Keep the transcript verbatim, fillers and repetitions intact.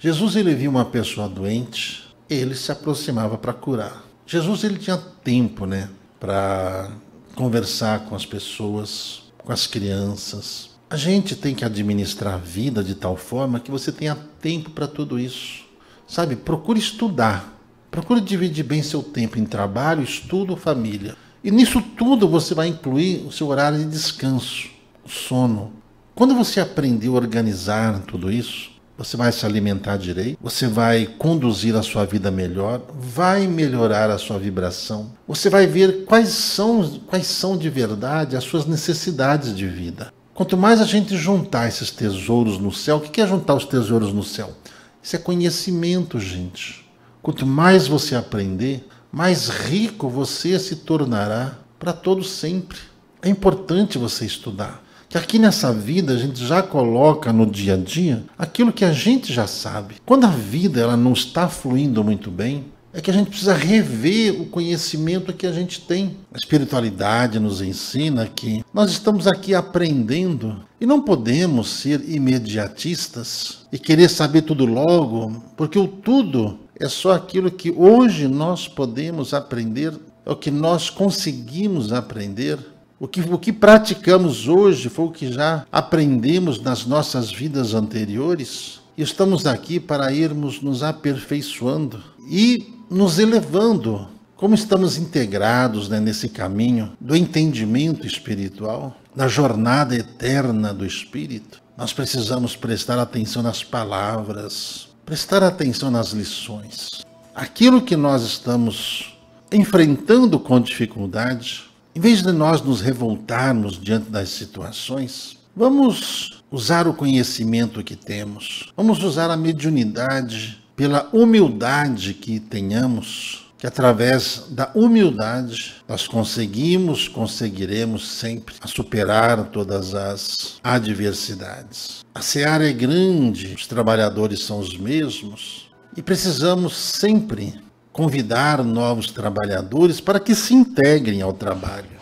Jesus, ele via uma pessoa doente, ele se aproximava para curar. Jesus, ele tinha tempo, né, para conversar com as pessoas, com as crianças. A gente tem que administrar a vida de tal forma que você tenha tempo para tudo isso. Sabe, procure estudar. Procure dividir bem seu tempo em trabalho, estudo, família. E nisso tudo você vai incluir o seu horário de descanso, o sono. Quando você aprender a organizar tudo isso, você vai se alimentar direito, você vai conduzir a sua vida melhor, vai melhorar a sua vibração. Você vai ver quais são, quais são de verdade as suas necessidades de vida. Quanto mais a gente juntar esses tesouros no céu, o que é juntar os tesouros no céu? Isso é conhecimento, gente. Quanto mais você aprender, mais rico você se tornará para todo sempre. É importante você estudar. Que aqui nessa vida a gente já coloca no dia a dia aquilo que a gente já sabe. Quando a vida ela não está fluindo muito bem, é que a gente precisa rever o conhecimento que a gente tem. A espiritualidade nos ensina que nós estamos aqui aprendendo e não podemos ser imediatistas e querer saber tudo logo, porque o tudo é só aquilo que hoje nós podemos aprender, é o que nós conseguimos aprender. O que, o que praticamos hoje foi o que já aprendemos nas nossas vidas anteriores. E estamos aqui para irmos nos aperfeiçoando e nos elevando. Como estamos integrados, né, nesse caminho do entendimento espiritual, da jornada eterna do Espírito, nós precisamos prestar atenção nas palavras, prestar atenção nas lições. Aquilo que nós estamos enfrentando com dificuldade, em vez de nós nos revoltarmos diante das situações, vamos usar o conhecimento que temos, vamos usar a mediunidade pela humildade que tenhamos, que através da humildade nós conseguimos, conseguiremos sempre a superar todas as adversidades. A seara é grande, os trabalhadores são os mesmos e precisamos sempre convidar novos trabalhadores para que se integrem ao trabalho.